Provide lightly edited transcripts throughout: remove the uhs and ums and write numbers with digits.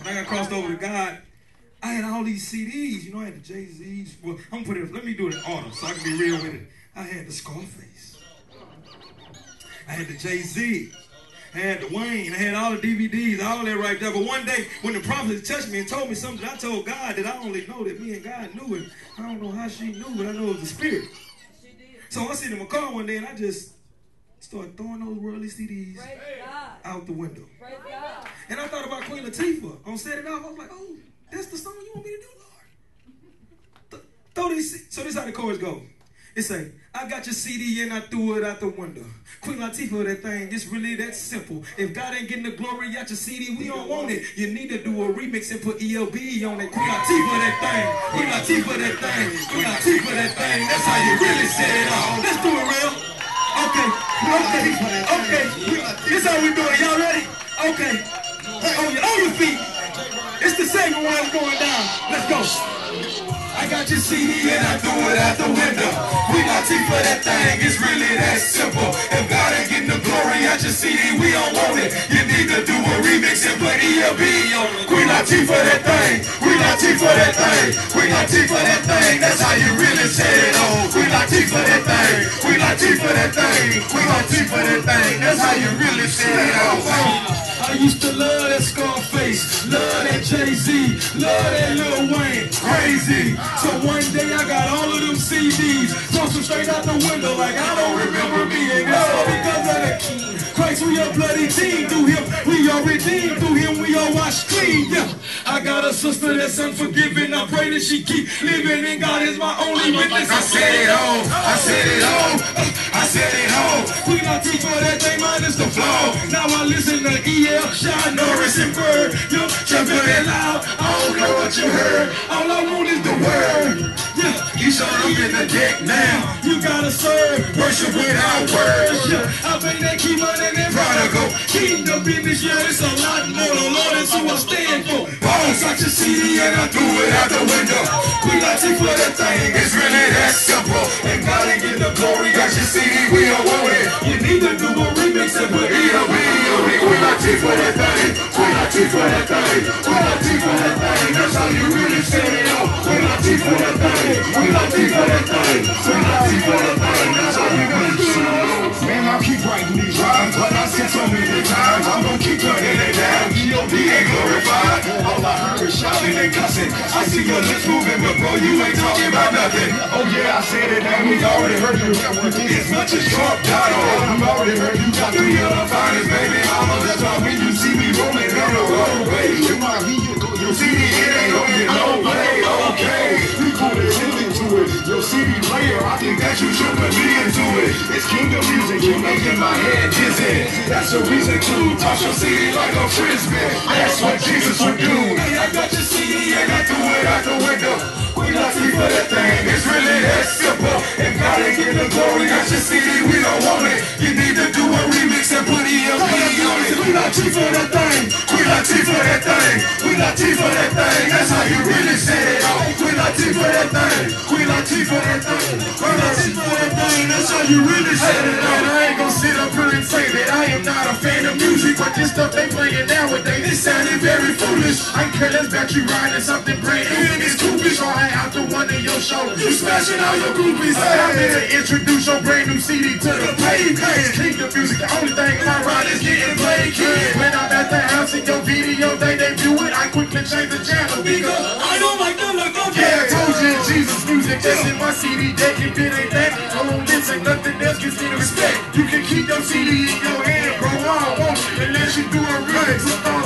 I got crossed over to God, I had all these CDs. You know, I had the Jay-Z's. Well, I'm gonna put it, let me do it in order so I can be real with it. I had the Scarface. I had the Jay-Z. I had the Wayne. I had all the DVDs, all that right there. But one day, when the prophet touched me and told me something, I told God that I only know that me and God knew it. I don't know how she knew, but I know it was the Spirit. So I sit in my car one day and I just started throwing those worldly CDs out the window. And I thought about Queen Latifah on Set It Off. I was like, oh, that's the song you want me to do, Lord. Throw these. So this is how the chorus goes. It say, I got your CD and I threw it out the window. Queen Latifah, that thing, it's really that simple. If God ain't getting the glory out your CD, we don't want it. You need to do a remix and put ELB on it. Queen Latifah, that thing. Queen Latifah, that thing. Queen Latifah, that thing. That's how you really set it off. Let's do it real. Okay. This how we do it. Y'all ready? Okay. On your feet. It's the second one going down. Let's go. I got your CD and I threw it out the window. Queen Latifah, that thing is really that simple. If God ain't getting the glory out your CD, we don't want it. You need to do a remix and put ELB on it. Queen Latifah, that thing. Queen Latifah, that thing. Queen Latifah, that thing. That's how you really set it on. Queen Latifah, that thing. Queen Latifah, that thing. Queen Latifah, that thing. That's how you really set it on. I used to love that Scarface, love that Jay-Z, love that Lil Wayne, crazy. So one day I got all of them CDs, tossed them straight out the window like I don't remember me. And it's all because of the King. Christ, we are bloody team through him. We are redeemed through him. We are washed clean. Yeah. I got a sister that's unforgiving. I pray that she keep living, and God is my only witness. I said it all. I said it all. I said it all. Queen Latifah, that thing minus the flaw. Now I listen to E.L., Sean Norris, and Bird. Yo, jumping it loud. I don't know what you heard. All I want is the word. Yeah, you showed up in the deck now. You gotta serve, worship without words. Yeah, I think they keep running and prodigal. Kingdom business, yeah, it's a lot more. The Lord is who I stand for. Bones out your CD and I threw it out the window. Queen Latifah, that thing is really that simple. And God ain't getting the glory out your CD, we don't want it. You need to do a remix and put ELB on it. Queen Latifah, that thing. Queen Latifah, that thing. Queen Latifah, that thing. That's how you really set it up. Queen Latifah, that thing. Queen Latifah, that thing. Queen Latifah, that thing. That's how you really set it up. Man, I'll keep writing these rhymes, but I said so many times, I'm gonna keep turning it down. ELB ain't glorified. All I heard is shouting and cussing. I see your lips moving, but bro, you ain't talking about nothing. Oh yeah, I said it, and we already heard you. As much as Trump died on, we already heard you got three of the finest, baby mama. That's why when you see me rolling down the roadway, you might hear your CD, it ain't gonna get no play. Okay, we put it into it. Your CD player, I think that you should put me into it. It's kingdom music, you're making my head dizzy. That's the reason to toss your CD like a frisbee. That's what Jesus would do. Hey, I got your CD and I threw it out the window. Queen Latifah, that thing is really that simple. If God ain't getting the glory out your CD, we don't want it. You need to do a remix and put ELB on it. Queen Latifah, that thing. Queen Latifah, that thing. Queen Latifah, that thing. That's how you really set it off. Queen Latifah, that thing. Queen Latifah, that thing. Queen Latifah, that thing. That's how you really set it off. I ain't gonna sit up here and say that I am not a fan of music, but this stuff they playing nowadays, it sounded very foolish. I care less about you riding something brand new in this coupe. Try out the one in your show. You smashing all your groupies. I'm here to introduce your brand new CD to the pavement. Kingdom music, the only thing my ride is getting played, kid. When I'm at the house in your video, they debut it, I quickly change the channel because I don't like the look of it. Yeah, I told you Jesus music, that's in my CD deck. If it ain't that, I won't listen, nothing else gives me the respect. You can keep your CD in your hand, bro, I don't want it unless you do a remix.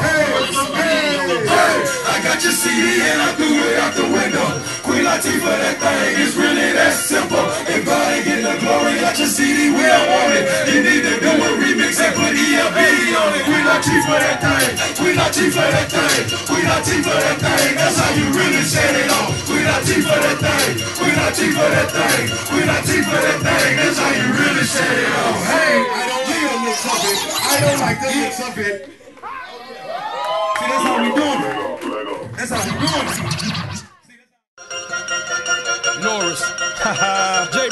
I got your CD and I threw it out the window. Queen Latifah, that thing is really that simple. If God ain't getting the glory out your CD, we don't want it. You need to do a remix and put ELB on it. Queen Latifah, that thing. Queen Latifah, that thing. Queen Latifah, that thing. That's how you really set it off. Queen Latifah, that thing. Queen Latifah, that thing. Queen Latifah, that thing. That's how you really set it off. Hey, I don't like the looks of it. I don't like the looks of it. See, that's how we doing it. That's how we doing it. Norris.